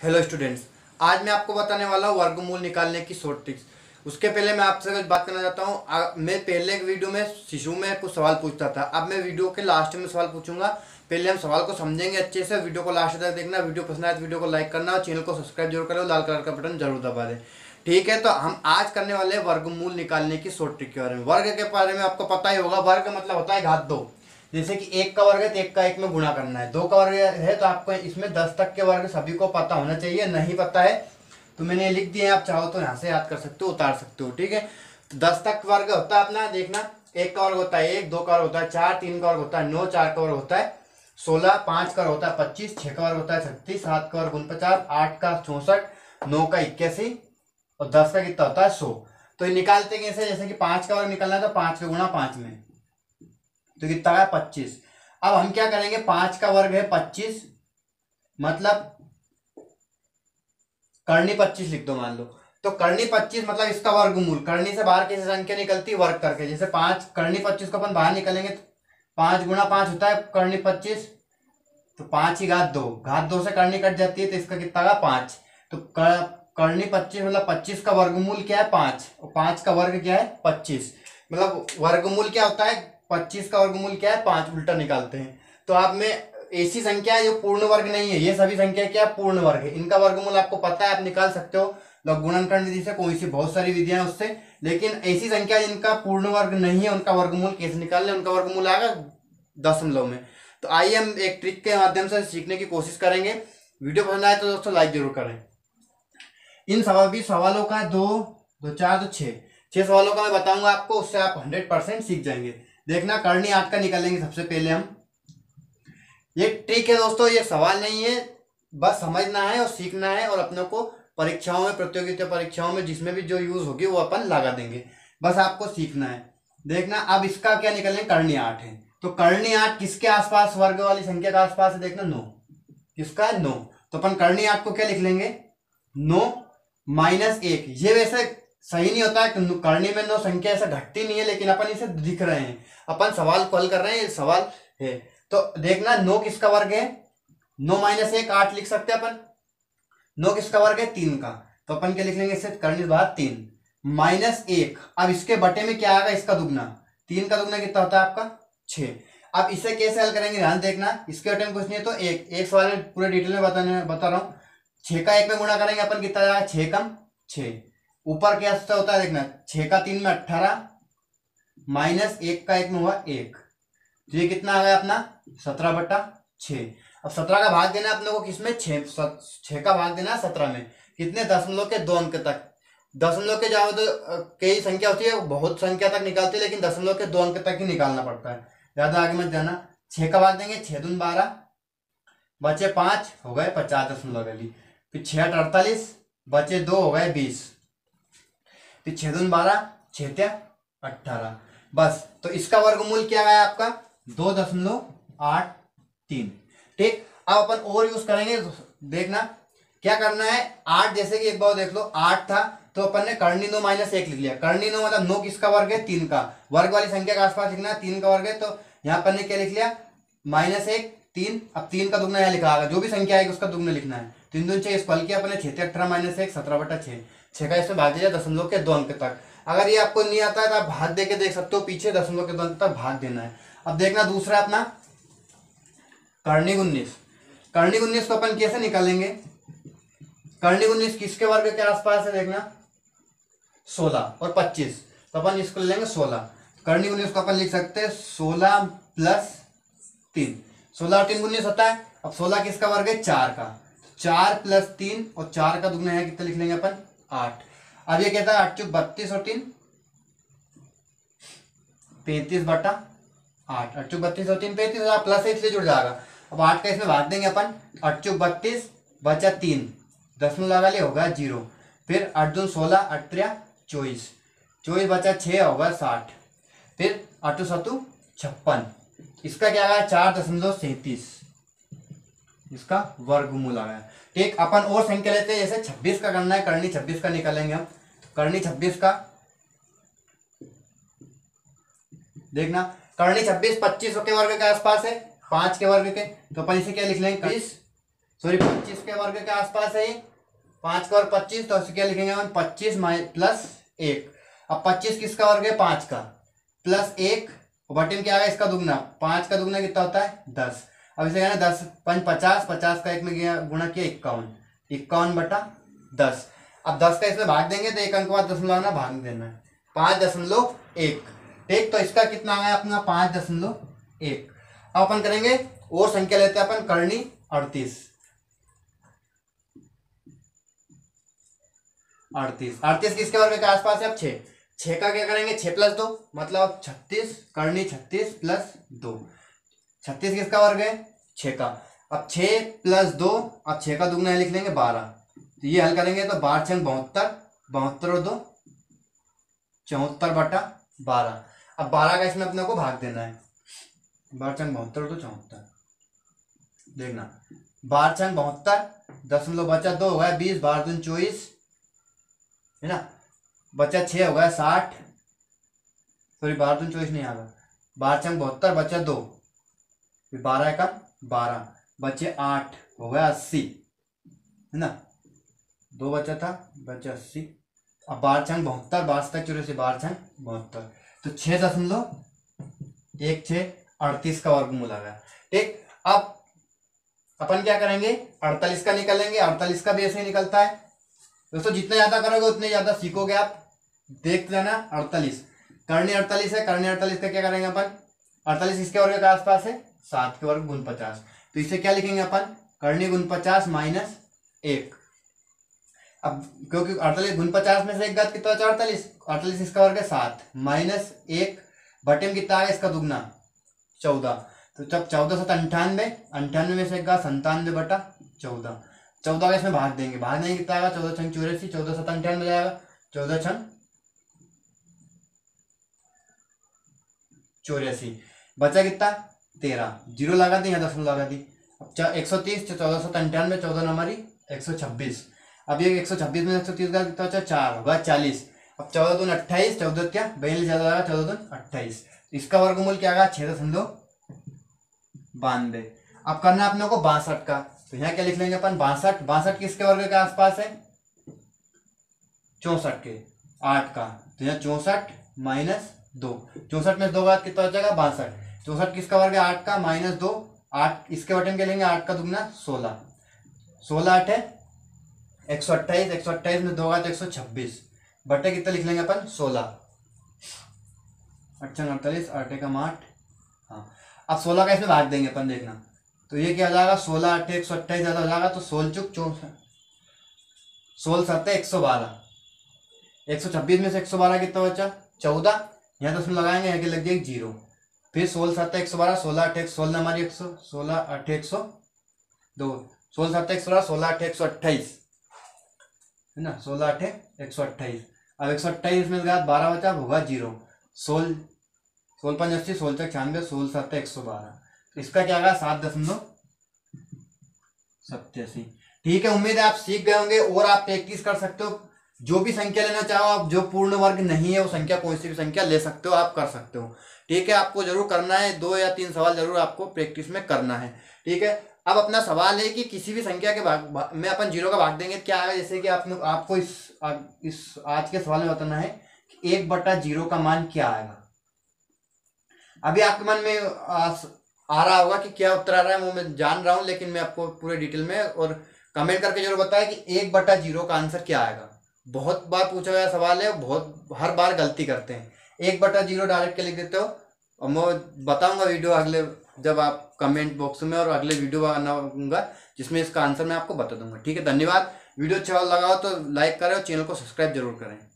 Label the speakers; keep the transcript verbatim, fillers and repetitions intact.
Speaker 1: Hello students, आज मैं आपको बताने वाला हूँ वर्गमूल निकालने की शॉर्ट ट्रिक्स। उसके पहले मैं आपसे कुछ बात करना चाहता हूँ। आ- मैं पहले एक वीडियो में शिशु में कुछ सवाल पूछता था, अब मैं वीडियो के लास्ट में सवाल पूछूंगा। पहले हम सवाल को समझेंगे अच्छे से। वीडियो को लास्ट तक देखना। वीडियो पसंद आए तो वीडियो को लाइक करना और चैनल को सब्सक्राइब जरूर करें और लाल कलर का बटन जरूर दबा दें। ठीक है, तो हम आज करने वाले हैं वर्गमूल निकालने की शॉर्ट ट्रिक के बारे में। वर्ग के बारे में आपको पता ही होगा। वर्ग मतलब होता है घात दो। जैसे कि एक का वर्ग है तो एक का एक में गुणा करना है। दो का वर्ग है तो आपको इसमें दस तक के वर्ग सभी को पता होना चाहिए। नहीं पता है तो मैंने ये लिख दिए हैं, आप चाहो तो यहाँ से याद कर सकते हो, उतार सकते हो। ठीक है, तो दस तक वर्ग होता है अपना। देखना, एक का वर्ग होता है एक, दो का वर्ग होता है चार, तीन का वर्ग होता है नौ, चार का वर्ग होता है सोलह, पांच का वर्ग होता है पच्चीस, छह का वर्ग होता है छत्तीस, सात का वर्ग उनपचास, आठ का चौसठ, नौ का इक्यासी और दस का कितना होता है सौ। तो ये निकालते कैसे? जैसे कि पांच का वर्ग निकालना है तो पांच का गुणा पांच में तो कितना है पच्चीस। अब हम क्या करेंगे, पांच का वर्ग है पच्चीस, मतलब करनी पच्चीस लिख दो मान लो। तो करनी पच्चीस मतलब इसका वर्गमूल। करनी से बाहर कैसे संख्या निकलती है? वर्ग करके। जैसे पांच करनी पच्चीस को अपन बाहर निकलेंगे तो पांच गुणा पांच होता है करनी पच्चीस, तो पांच ही घात दो, घात दो से करनी कट जाती है तो इसका कितना का पांच। तो कर, करनी पच्चीस मतलब पच्चीस का वर्गमूल क्या है? पांच। और पांच का वर्ग क्या है? पच्चीस। मतलब वर्गमूल क्या होता है? पच्चीस का वर्गमूल क्या है? पांच। उल्टा निकालते हैं। तो आप में ऐसी संख्या है जो पूर्ण वर्ग नहीं है, ये सभी संख्या क्या है? पूर्ण वर्ग है। इनका वर्गमूल आपको पता है, आप निकाल सकते हो लघु गुणनखंड विधि से, कोई सी बहुत सारी विधियां हैं उससे। लेकिन ऐसी संख्या जिनका पूर्ण वर्ग नहीं है उनका वर्गमूल कैसे निकालना है? उनका वर्गमूल आएगा दशमलव में। तो आइए हम एक ट्रिक के माध्यम से सीखने की कोशिश करेंगे। वीडियो पसंद आए तो दोस्तों लाइक जरूर करें। इन सभी सवालों का दो दो चार दो छह छह सवालों का मैं बताऊंगा आपको, उससे आप हंड्रेड परसेंट सीख जाएंगे। देखना, करनी आठ का निकालेंगे सबसे पहले हम। ये ट्रिक है दोस्तों, ये सवाल नहीं है, बस समझना है और सीखना है। और अपनों को परीक्षाओं में, प्रतियोगिता परीक्षाओं में जिसमें भी जो यूज होगी वो अपन लगा देंगे। बस आपको सीखना है। देखना, अब इसका क्या निकलेंगे? करनी आठ है तो करनी आठ किसके आसपास? वर्ग वाली संख्या के आसपास है। देखना, नौ। किसका है? नौ। तो अपन करनी आठ को क्या लिख लेंगे? नौ माइनस एक। ये वैसे सही नहीं होता है, करनी में नौ संख्या ऐसा घटती नहीं है, लेकिन अपन इसे दिख रहे हैं, अपन सवाल को हल कर रहे हैं, ये सवाल है। तो देखना, नौ किसका वर्ग है? नौ माइनस एक आठ लिख सकते हैं अपन। नौ किसका वर्ग है? तीन का। तो अपन क्या लिख लेंगे इससे? करनी बात तीन माइनस एक। अब इसके बटे में क्या आएगा? इसका दुगना। तीन का दुगना कितना होता है आपका? छह। अब इसे कैसे हल करेंगे ध्यान देखना, इसके बटे में कुछ नहीं है तो एक एक सवाल में पूरे डिटेल में बताने बता रहा हूँ। छह का एक में गुणा करेंगे अपन, कितना जाएगा? छह कम छह। ऊपर क्या होता है देखना, छह का तीन में अट्ठारह माइनस एक का एक में हुआ एक, तो ये कितना आ गया अपना? सत्रह बटा छह। अब सत्रह का भाग देना अपने को किसमें? छह। छह का भाग देना सत्रह में। कितने? दशमलव के दो अंक तक। दशमलव के जाओ तो कई संख्या होती है, बहुत संख्या तक निकालती है, लेकिन दशमलव के दो अंक तक ही निकालना पड़ता है, ज्यादा आगे मत जाना। छह का भाग देंगे, छह दून बारह, बचे पांच, हो गए पचास दशमलव वाली। फिर छह आठ अड़तालीस, बचे दो, हो गए बीस। फिर छह दून बारह, छह त्या अट्ठारह। बस, तो इसका वर्गमूल क्या है आपका? दो दशमलव आठ तीन। ठीक, अब अपन और यूज करेंगे। देखना क्या करना है। आठ, जैसे कि एक बार देख लो, आठ था तो अपन ने करनी नौ माइनस एक लिख लिया। करनी नौ मतलब नौ किसका वर्ग है? तीन का। वर्ग वाली संख्या के आसपास लिखना है, तीन का वर्ग है तो यहाँ अपन ने क्या लिख लिया? माइनस एक, तीन। अब तीन का दुगना यहाँ लिखा आएगा, जो भी संख्या आएगी उसका दुगना लिखना है। तीन दून छह, इसको हल किया अपने, छह अठारह माइनस एक, सत्रह बटा छह। छह का इसमें भाग दिया दशमलव के दो अंक तक। अगर ये आपको नहीं आता है तो आप भाग दे के देख सकते हो, पीछे दशमलव के दो अंक तक भाग देना है। अब देखना दूसरा अपना करनी उन्नीस। करनी उन्नीस को अपन कैसे निकालेंगे? करनी उन्नीस किसके वर्ग के आसपास है? देखना, सोलह और पच्चीस, तो अपन इसको ले लेंगे सोलह। करनी उन्नीस को अपन लिख सकते हैं सोलह प्लस तीन। सोलह और तीन उन्नीस होता है। अब सोलह किसका वर्ग है? चार का। चार प्लस तीन और चार का दुगना है, कितना लिख लेंगे अपन? आठ। अब ये कहता है आठ चौक बत्तीस और तीन पैंतीस बटा आठ। आठ चौक बत्तीस और तीन पैंतीस, प्लस है इसलिए जुड़ जाएगा। अब आठ का इसमें भाग देंगे अपन, आठ चौक बत्तीस, बचा तीन, दशमलव लगा लिया, होगा जीरो। फिर आठ दून सोलह, आठ त्रिया चौबीस, चौबीस बचा छः, होगा साठ। फिर आठो सतु छप्पन, इसका क्या आया? चार दशमलव सैंतीस, इसका वर्गमूल आ गया। ठीक, अपन और संख्या लेते हैं, जैसे छब्बीस का करना है। करनी छब्बीस का निकालेंगे हम। करनी छब्बीस का देखना, करनी छब्बीस पच्चीस के वर्ग के आसपास है, पांच के वर्ग के, तो अपन इसे क्या लिख लेंगे? बीस सॉरी पच्चीस के वर्ग के आसपास है ये, पांच का वर्ग पच्चीस, तो क्या लिखेंगे हम पच्चीस प्लस एक। अब पच्चीस किसका वर्ग है, पांच का, प्लस एक बटे में क्या आएगा इसका दुगना, पांच का दुगना कितना होता है दस। अब इसे कहना दस पंच पचास, पचास का एक में गया गुणा किया इक्यावन, इक्यावन बटा दस। अब दस का इसमें भाग देंगे तो एक अंक बाद दशमलव आना, भाग देना है, पांच दशमलव एक। ठीक, तो इसका कितना आया अपना पांच दशमलव एक। अब अपन करेंगे और संख्या लेते हैं अपन करनी अड़तीस, अड़तीस अड़तीस किसके वर्ग के आसपास है, अब छः, छः का क्या करेंगे छः प्लस दो मतलब छत्तीस, करनी छत्तीस प्लस दो, छत्तीस किसका वर्ग है छः का। अब छः प्लस दो, अब छः का दुगना लिख लेंगे बारह, तो ये हल करेंगे तो बारह छंग बहत्तर, बहत्तर और दो चौहत्तर बटा बारह। अब बारह का इसमें अपने को भाग देना है, बारह छंग बहत्तर और दो चौहत्तर, देखना बारह छंग बहत्तर, दशमलव बचा दो हो गया बीस, बारह दून चौबीस है ना, बचा छः हो गया साठ, सॉरी बारह दून चौबीस नहीं आ गया, बारह छंग बहत्तर बचा दो, फिर बारह का बारह, बचे आठ हो गया अस्सी है ना, दो बचा था बचा अस्सी। अब बारह छंग बहत्तर, बारह तक चौरासी, बारह छंग बहत्तर, तो छः दशमलव एक छः अड़तीस का वर्गमूल आ गया। ठीक, अब अपन क्या करेंगे अड़तालीस का निकालेंगे, अड़तालीस का भी ऐसे ही निकलता है दोस्तों, जितने ज्यादा करोगे उतने ज्यादा सीखोगे आप, देख लेना। अड़तालीस करनी अड़तालीस है, करनी अड़तालीस का क्या करेंगे अपन, अड़तालीस इसके वर्ग के आसपास है, सात के वर्ग गुण पचास, तो इसे क्या लिखेंगे अपन करनी गुण पचास माइनस एक। अब क्योंकि अड़तालीस गुण पचास में से एक घात कितना बचा अड़तालीस, अड़तालीस इसका वर्ग है सात, माइनस एक बटे में कितना आ गया इसका दुगना चौदह, तो जब चौदह सत अंठानवे, अंठानवे में से एक घात संतानवे बटा चौदह, चौदह का इसमें भाग देंगे, भाग देंगे कितना आएगा चौदह छंग चौरासी, चौदह सत अंठानवे जाएगा, चौदह छंग चौरासी, बचा कितना तेरह, जीरो लगा दी, यहाँ दशमलव लगा दी। अब एक सौ तीस, चौदह सौ अंठानवे, चौदह नंबरी एक सौ छब्बीस, अब ये एक सौ छब्बीस में एक सौ तीस का कितना बचा चार होगा चालीस। अब चौदह दून अट्ठाईस, चौदह क्या बयालीस ज्यादा लगा, चौदह दून अट्ठाईस, इसका वर्गमूल क्या आएगा छः दशमलव बानवे। अब करना है अपने को बासठ का, तो यहाँ क्या लिख लेंगे अपन बासठ, बासठ किसके वर्ग के आसपास है चौसठ के, आठ का, तो यहाँ चौसठ माइनस दो, चौसठ में दो घात कितना बचेगा बासठ, चौसठ किसका वर्ग है आठ का माइनस दो, आठ इसके बटन के लेंगे, आठ का दुगना सोलह, सोलह आठ है एक सौ अट्ठाईस, एक सौ अट्ठाईस में दो घात एक सौ छब्बीस, बटे कितना लिख लेंगे अपन सोलह, अच्छा अड़तालीस, आठ एकम आठ, हाँ। अब सोलह का इसमें भाग देंगे अपन, देखना तो ये क्या हो जाएगा सोलह आठ एक सौ अट्ठाईस ज्यादा हो जाएगा, तो सोलह चुक चौसठ, सोलह सत्तर एक सौ बारह, एक सौ छब्बीस में से एक सौ बारह कितना बचा चौदह, यहाँ दसमलव लगाएंगे, यहाँ के लग जाएगी जीरो, फिर सोलह सत्तर एक सौ बारह, सोलह आठ एक सोलह हमारी एक सौ, सोलह आठ एक सौ दो, सोलह सत्तर एक सौ बारह, सोलह आठ एक सौ अट्ठाईस है ना, सोलह आठ एक सौ अट्ठाईस। अब एक सौ अट्ठाईस में बारह बचा होगा जीरो, सोल सोलह पाँच अस्सी, सोलह तक छियानवे, सोलह सत्तर एक सौ बारह, तो इसका क्या आएगा सात दशमलव सत्तासी। ठीक है, उम्मीद है आप सीख गए होंगे और आप प्रैक्टिस कर सकते हो, जो भी संख्या लेना चाहो आप, जो पूर्ण वर्ग नहीं है वो संख्या कोई सी भी संख्या ले सकते हो, आप कर सकते हो। ठीक है, आपको जरूर करना है, दो या तीन सवाल जरूर आपको प्रैक्टिस में करना है। ठीक है, अब अपना सवाल है कि किसी भी संख्या के भाग, भाग में अपन जीरो का भाग देंगे क्या आएगा, जैसे कि आपने आपको इस आ, इस आज के सवाल में बताना है कि एक बटा जीरो का मान क्या आएगा। अभी आपके मन में आ, आ रहा होगा कि क्या उत्तर आ रहा है, वो मैं जान रहा हूं, लेकिन मैं आपको पूरे डिटेल में और कमेंट करके जरूर बताया कि एक बटा जीरो का आंसर क्या आएगा। बहुत बार पूछा गया सवाल है, बहुत हर बार गलती करते हैं, एक बटा जीरो डायरेक्ट के लिख देते हो, और मैं बताऊंगा वीडियो अगले, जब आप कमेंट बॉक्स में और अगले वीडियो बनाऊंगा जिसमें इसका आंसर मैं आपको बता दूंगा। ठीक है, धन्यवाद। वीडियो अच्छा लगा हो तो लाइक करें और चैनल को सब्सक्राइब जरूर करें।